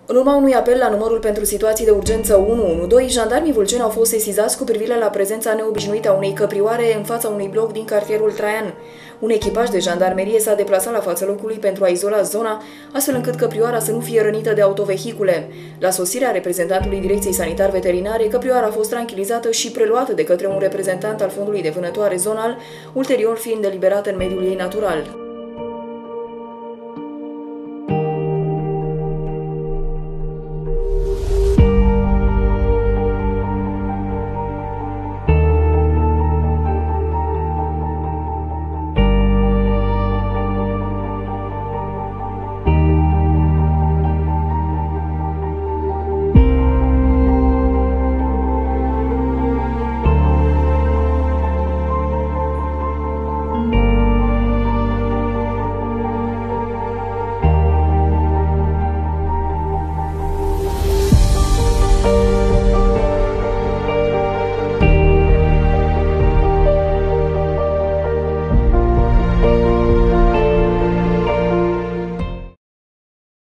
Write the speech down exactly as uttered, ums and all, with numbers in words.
În urma unui apel la numărul pentru situații de urgență unu unu doi, jandarmii vâlceni au fost sesizați cu privire la prezența neobișnuită a unei căprioare în fața unui bloc din cartierul Traian. Un echipaj de jandarmerie s-a deplasat la fața locului pentru a izola zona, astfel încât căprioara să nu fie rănită de autovehicule. La sosirea reprezentantului Direcției Sanitar-Veterinare, căprioara a fost tranquilizată și preluată de către un reprezentant al Fondului de Vânătoare Zonal, ulterior fiind eliberată în mediul ei natural.